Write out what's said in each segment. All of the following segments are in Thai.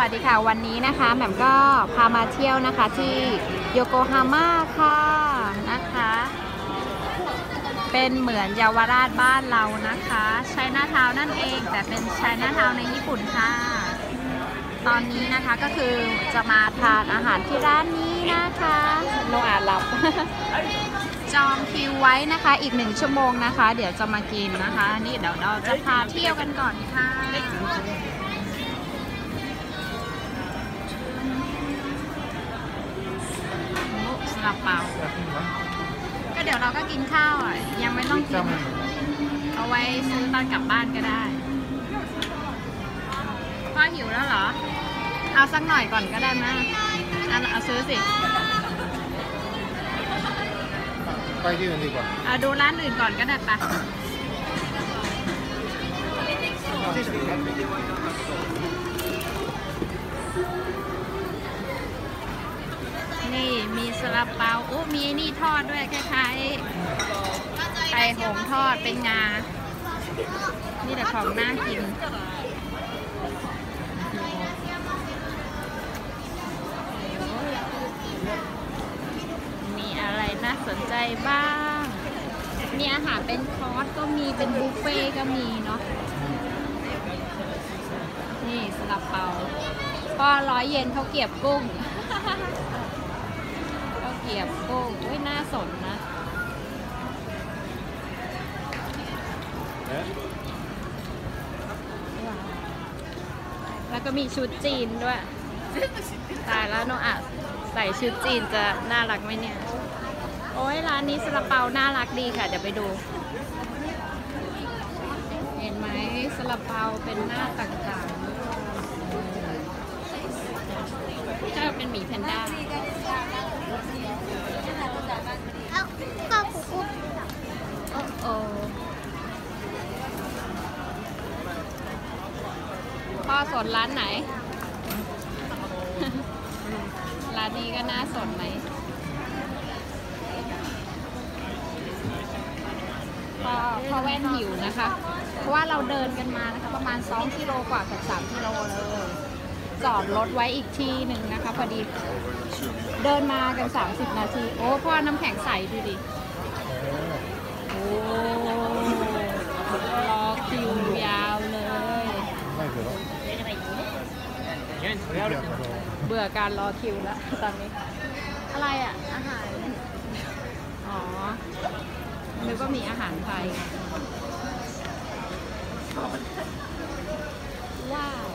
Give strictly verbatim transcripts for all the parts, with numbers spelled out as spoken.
วัสดีค่ะวันนี้นะคะแหม่มก็พามาเที่ยวนะคะที่โยโกฮาม่าค่ะนะคะเป็นเหมือนเยาวราชบ้านเรานะคะไชน่าทาวน์นั่นเองแต่เป็นไชน่าทาวน์ในญี่ปุ่นค่ะตอนนี้นะคะก็คือจะมาทานอาหารที่ร้านนี้นะคะโนอาหลับ จองคิวไว้นะคะอีกหนึ่งชั่วโมงนะคะเดี๋ยวจะมากินนะคะนี่เดี๋ยวเราจะพาเที่ยวกันก่อนค่ะซาลาเปาก็เดี๋ยวเราก็กินข้าวอ่ะยังไม่ต้องกินเอาไว้ซื้อตอนกลับบ้านก็ได้พ่อหิวแล้วเหรอเอาสักหน่อยก่อนก็ได้ไหมเอาเอาซื้อสิไปที่อื่นดีกว่าเอาดูร้านอื่นก่อนก็ได้ปะนี่มีซาลาเปาโอ้มีนี่ทอดด้วยคล้ายๆไข่หงทอดเป็นงานี่แต่ของน่ากินมีอะไรน่าสนใจบ้างมีอาหารเป็นคอร์สก็มีเป็นบุฟเฟ่ก็มีเนาะนี่ซาลาเปาก็ร้อยเยนเขาเก็บกุ้งเขาเก็บกุ้งอุ้ยน่าสนนะแล้วก็มีชุดจีนด้วยตายแล้วโนอะใส่ชุดจีนจะน่ารักไหมเนี่ยโอ้ยร้านนี้ซาลาเปาน่ารักดีค่ะเดี๋ยวไปดูเห็นไหมซาลาเปาเป็นหน้าต่างๆถ้าเป็นหมีแพนด้าโอ้โอ้พ่อสนร้านไหน ร้านนี้ก็น่าสนไหมพ่อพ่อแว่นหิวนะคะเพราะว่าเราเดินกันมานะคะประมาณสองกิโลกว่ากับสามกิโลเลยจอดรถไว้อีกที่หนึ่งนะคะพอดีเดินมากันสามสิบนาทีโอ้พ่อน้ำแข็งใสดูดิโอ้รอคิวยาวเลยเบื่อการรอคิวแล้วตอนนี้อะไรอ่ะอาหารอ๋อนึกว่ามีอาหารไทยว้าว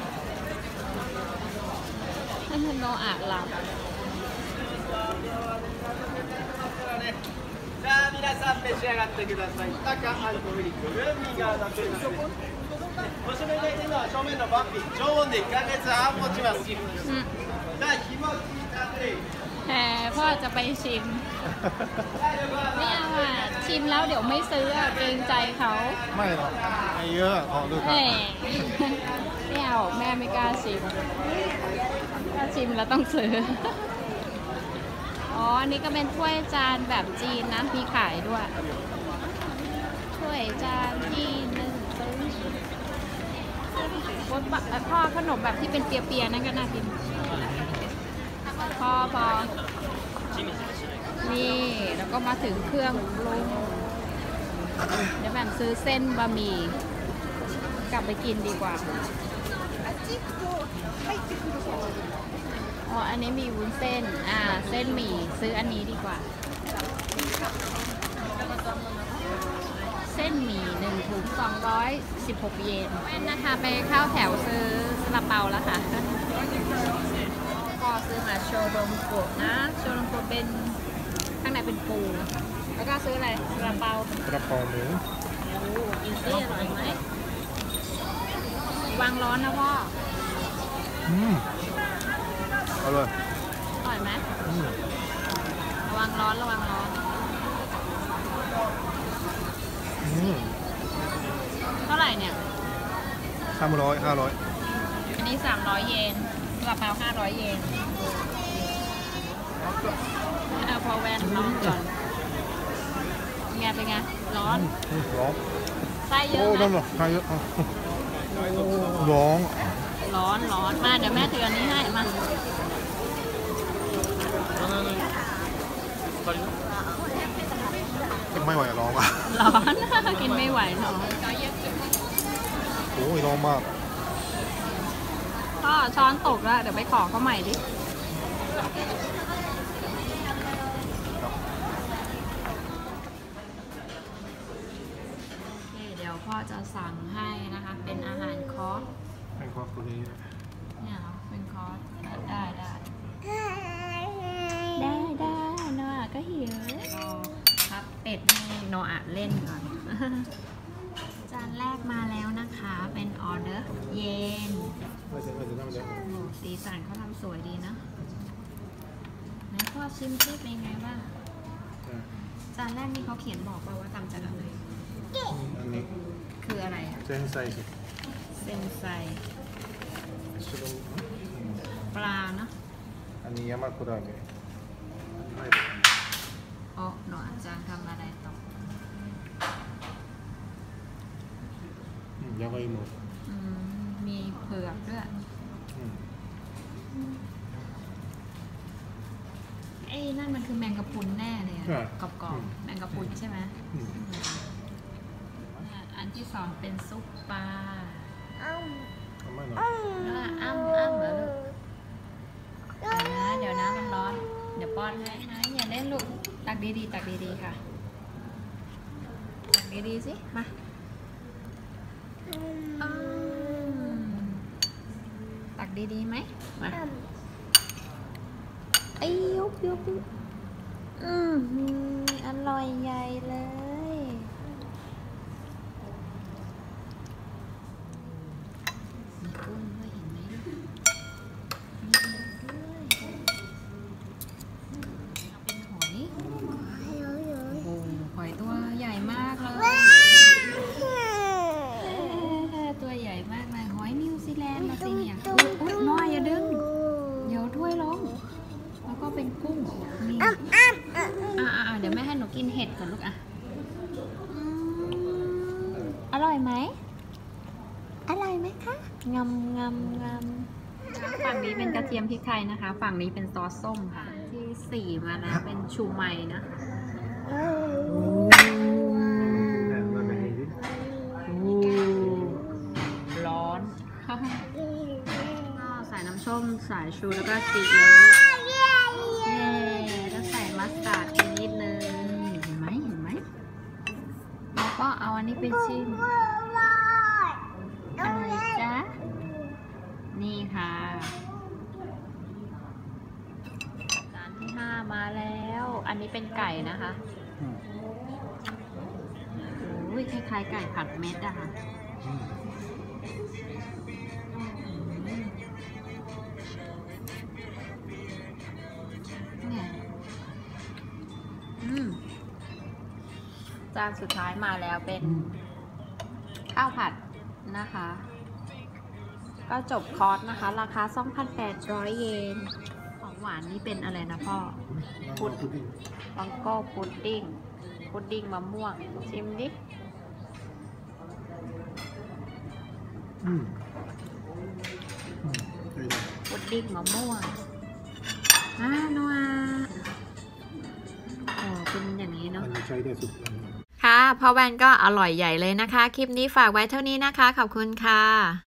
ท่านโนอาหลับじゃあ皆さん召し上がってください。タカアルコーリックルーミーが出ています。ご指名いただいているのは正面のバンピ常温でいっかげつはん持ちます。じゃあ日も聞いたんで。 แหมพ่อจะไปชิมไม่เอาอ่ะชิมแล้วเดี๋ยวไม่ซื้อเกรงใจเขาไม่หรอกไม่เยอะขอดูครับไม่เอาแม่ไม่กล้าชิมถ้าชิมแล้วต้องซื้ออ๋ออันนี้ก็เป็นถ้วยจานแบบจีนนะมีขายด้วยถ้วยจานที่หนึ่งซื้อพ่อขนมแบบที่เป็นเปียๆนั่นก็น่ากินพอพอนี่แล้วก็มาถึงเครื่องปรุงเดี๋ยวแบบซื้อเส้นบะหมี่กลับไปกินดีกว่าอ๋ออันนี้มีวุ้นเส้นอ่าเส้นหมี่ซื้ออันนี้ดีกว่าเส้นหมี่หนึ่งถุงสองร้อยสิบหกเยนนะคะไปเข้าแถวซื้อซาลาเปาแล้วค่ะก็ซื้อมาโชโดมโกะนะโชโดมโกะเป็นข้างในเป็นปูแล้วก็ซื้ออะไรกระเปากระเปาหมูโอ้กินซิอร่อยไหมวางร้อนนะพ่ออืมอร่อยอร่อยไหมระวังร้อนระวังร้อนอืมเท่าไหร่เนี่ยสามร้อยห้าร้อยอันนี้สามร้อยเยนกระเป๋าห้าร้อยเยนเอาพอแวนร้อนก่อนไงเป็นไงร้อนร้อนไส้เยอะไหมโอ้ร้อนหรอไส้เยอะร้อนรร้อนร้อนมาเดี๋ยวแม่ถืออันนี้ให้มาไม่ไหวอะร้องว่ะร้อน กินไม่ไหวท้องโอ้ยร้องมากก็ช้อนตกแล้วเดี๋ยวไปขอเขาใหม่ดิเดี๋ยวพ่อจะสั่งให้นะคะ เป็นอาหารคอร์สเป็นความคนนี้เนี่ยเหรอเป็นคอร์สได้ได้ได้ได้โนอาก็หิวรอพับเป็ดให้โนอาเล่นก่อน จานแรกมาแล้วนะคะ เป็นออเดอร์เย็นไม่ใช่ไม่ใช่ไม่ใช่โอ้สีสันเขาทำสวยดีนะไหนพ่อชิมซิเป็นไงบ้างจานแรกนี่เขาเขียนบอกว่าว่าทำจากอะไรอันนี้คืออะไรอะเซนไซสิเซนไซชุดปลาเนาะอันนี้ยามาคุระเมะอ๋อหนูอาจารย์ทำอะไรต่อยาไวโมอืมมีเผือกด้วยไอ้นั่นมันคือแมงกะพรุนแน่เลยอะกรอบๆแมงกะพรุนใช่ไหมอันที่สองเป็นซุปปลาไม่หรอกแล้วอ้ำอ้ำเหรอลูกเดี๋ยวนะเดี๋ยวนะมันร้อน เดี๋ยวป้อนให้นะอย่าเล่นลูกตักดีๆตักดีๆค่ะตักดีๆสิมาอืมตักดีๆไหมมาไอ้ยุบยุบยุบอืมอร่อยใหญ่เลยมีกุ้งด้วยเห็นไหมมีกุ้งด้วยเป็นหอยโอ้โหหอยตัวใหญ่มากเลยตัวใหญ่มากเลยหอยนิวซีแลนด์นะสิเนี่ยอุ้ยน้อยอย่าดึงเดี๋ยวถ้วยล้มแล้วก็เป็นกุ้งนี่อ่าๆเดี๋ยวแม่ให้หนูกินเห็ดก่อนลูกอ่ะอร่อยไหมอร่อยไหมคะงำงำงำฝั่งนี้เป็นกระเทียมพริกไทยนะคะ ฝั่งนี้เป็นซอสส้มค่ะที่สี่มาแล้วเป็นชูไมนะร้อนก็ใส่น้ำส้มสายชูแล้วก็ซีอิ๊วเย้แล้วใส่มัสตาร์ดอีกนิดนึงเห็นไหมเห็นไหมแล้วก็เอาอันนี้ไปชิมอะไรจ๊ะนี่ค่ะจานที่ห้ามาแล้วอันนี้เป็นไก่นะคะโอ้ยคล้ายๆไก่ผัดเม็ดอะค่ะเนี่ยอืมจานสุดท้ายมาแล้วเป็นข้าวผัดนะคะ ก็จบคอร์สนะคะ ราคา สองพันแปดร้อย เยนของหวานนี่เป็นอะไรนะพ่อพุดบังโก้พุดดิ้งพุดดิ้งมะม่วงชิมดิพุดดิ้งมะม่วงอ่านัวโอ้เป็นอย่างนี้เนาะอันนี้ใช้ได้สุดค่ะพ่อแวนก็อร่อยใหญ่เลยนะคะ คลิปนี้ฝากไว้เท่านี้นะคะ ขอบคุณค่ะ